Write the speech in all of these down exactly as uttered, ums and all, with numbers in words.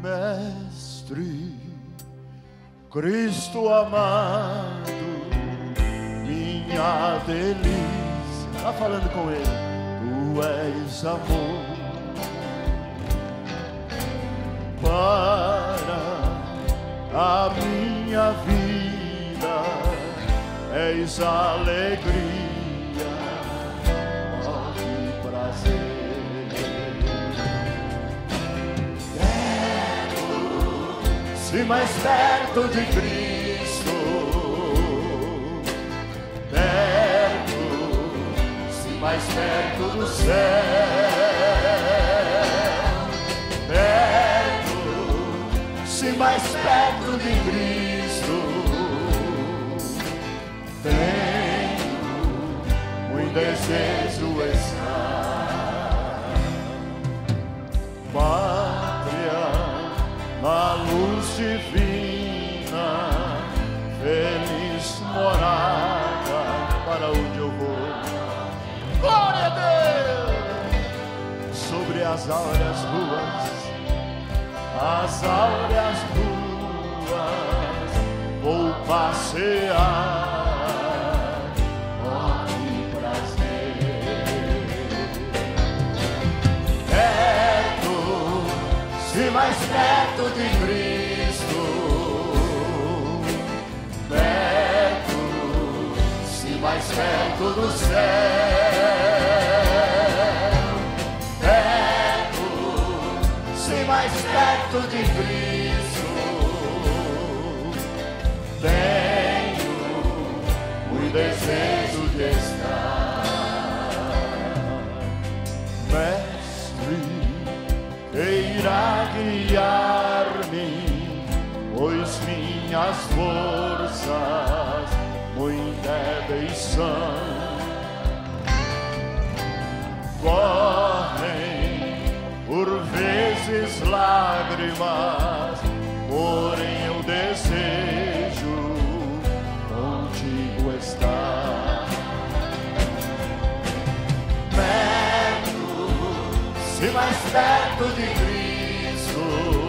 Mestre, Cristo amado, minha delícia. Está falando com ele. Tu és amor para a minha vida, és alegria, oh, que prazer. Quero ser mais perto de Cristo, perto, ser mais perto do céu, perto, ser mais perto de Cristo. Tenho muito desejo estar, pátria, na luz divina, feliz morada, para onde eu vou. Glória a Deus! Sobre as áureas ruas, as áureas ruas, vou passear. Oh, que prazer! Perto, se mais perto de Cristo, perto, se mais perto do céu, perto, se mais perto de Cristo. Tenho muito desejo de estar. Mestre, queira guiar-me, pois minhas forças muito débeis são. Correm por vezes lágrimas, porém eu desejo contigo estar. Perto, se mais perto de Cristo,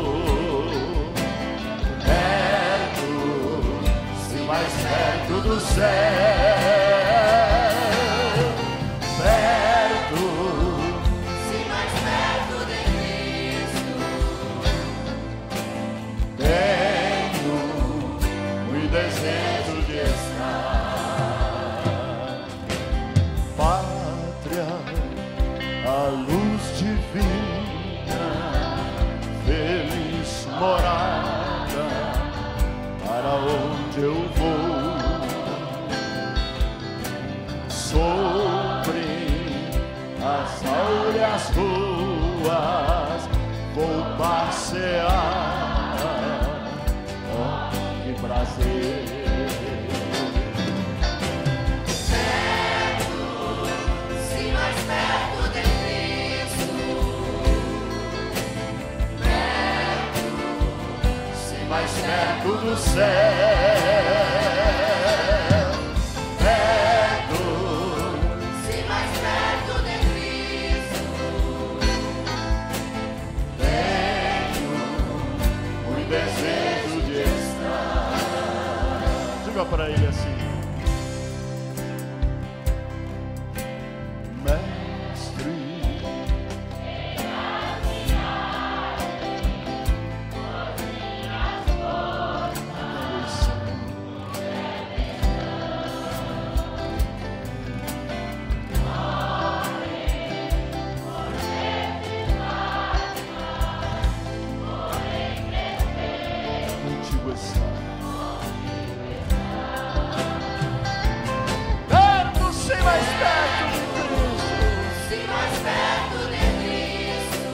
perto, se mais perto do céu, perto, se mais perto de Cristo. Tenho muito desejo de estar, pátria, a luz divina, feliz morada, para onde eu vou. Sobre as áureas ruas vou passear. Oh, que prazer! Perto, se mais perto de Cristo, perto, Se mais perto do céu, perto, se mais perto de Cristo. tenho muito desejo de estar. Diga para ele assim. Mestre, contigo estar. Perto, se mais perto de Cristo, Se mais perto de Cristo,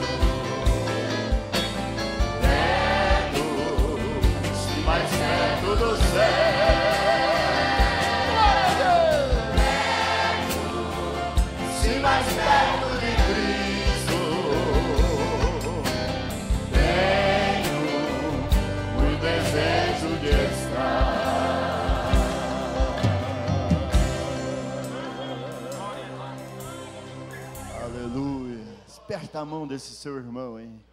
perto, se mais perto do céu. Glória a Deus! Se mais perto de Cristo, tenho muito desejo de estar. Aleluia. Aperta a mão desse seu irmão, hein?